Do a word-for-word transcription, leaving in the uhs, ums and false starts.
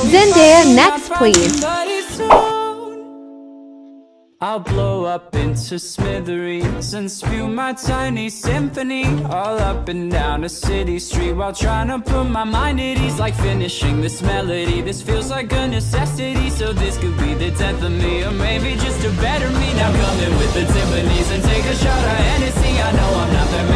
Zendaya, next please. I'll blow up into smithereens and spew my tiny symphony all up and down a city street while trying to put my mind at ease. Like finishing this melody, this feels like a necessity. So this could be the tenth of me, or maybe just a better me. Now come in with the Tiffany's and take a shot of Hennessy. I know I'm not the